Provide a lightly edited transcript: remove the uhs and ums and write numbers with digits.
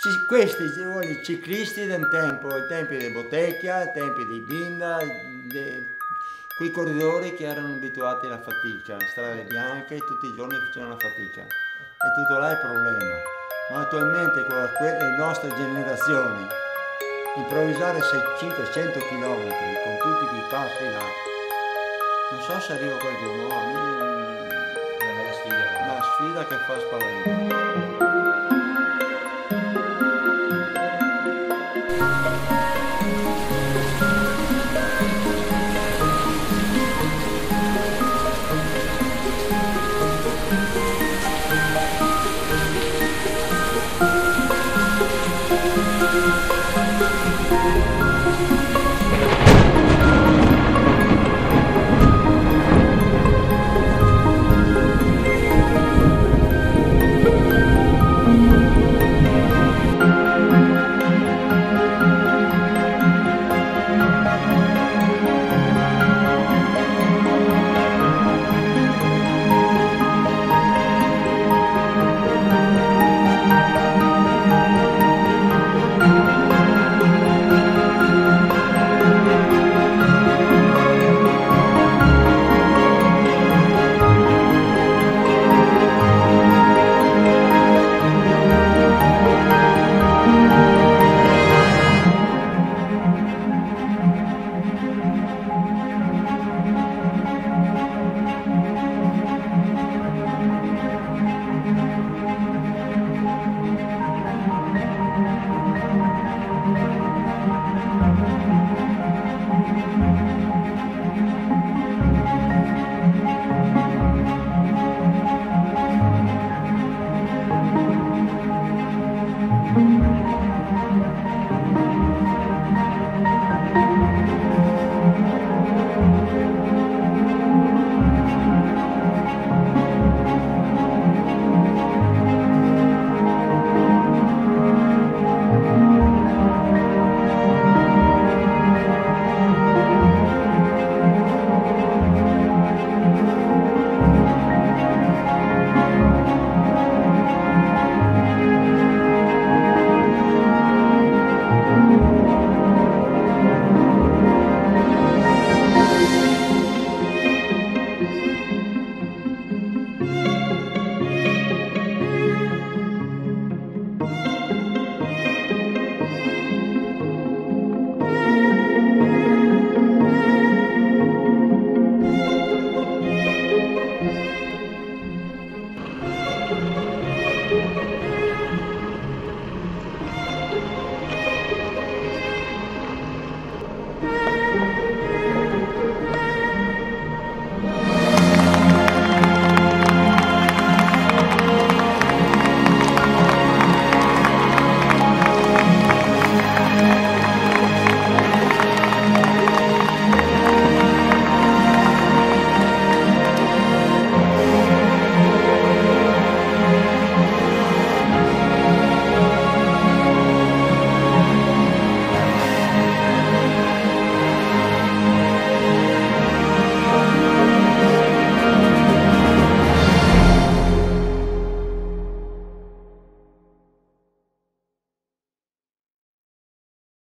questi i ciclisti del tempo, i tempi di Bottecchia, i tempi di Binda, quei corridori che erano abituati alla fatica, strade bianche, tutti i giorni facevano la fatica. E tutto là è il problema. Ma attualmente con le nostre generazioni, improvvisare 500 km con tutti quei passi là, non so se arriva qualcuno, a me è una sfida che fa spavento.